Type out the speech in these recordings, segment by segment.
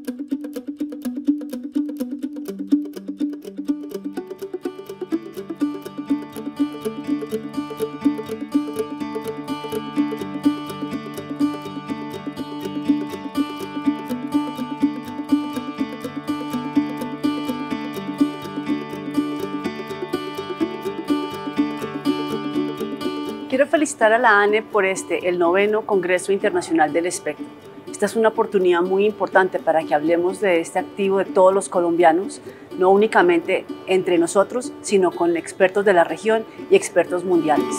Quiero felicitar a la ANE por el 9º Congreso Internacional del Espectro. Esta es una oportunidad muy importante para que hablemos de este activo de todos los colombianos, no únicamente entre nosotros, sino con expertos de la región y expertos mundiales.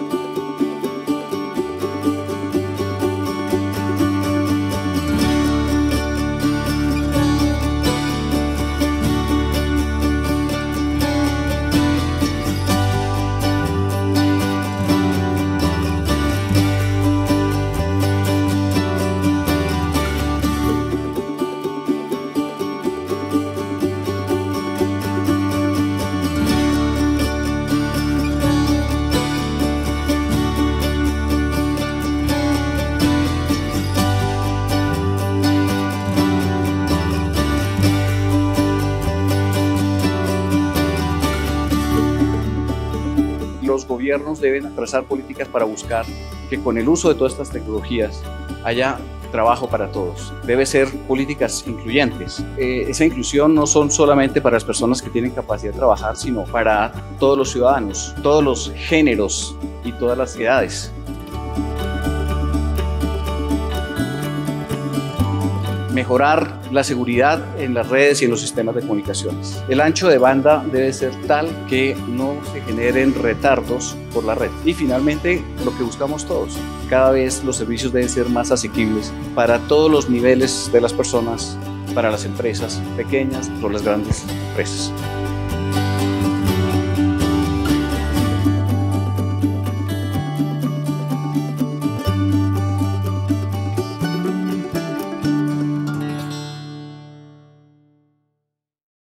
Los gobiernos deben trazar políticas para buscar que con el uso de todas estas tecnologías haya trabajo para todos. Debe ser políticas incluyentes. Esa inclusión no son solamente para las personas que tienen capacidad de trabajar, sino para todos los ciudadanos, todos los géneros y todas las edades. Mejorar la seguridad en las redes y en los sistemas de comunicaciones. El ancho de banda debe ser tal que no se generen retardos por la red. Y finalmente, lo que buscamos todos, cada vez los servicios deben ser más asequibles para todos los niveles de las personas, para las empresas pequeñas o las grandes empresas.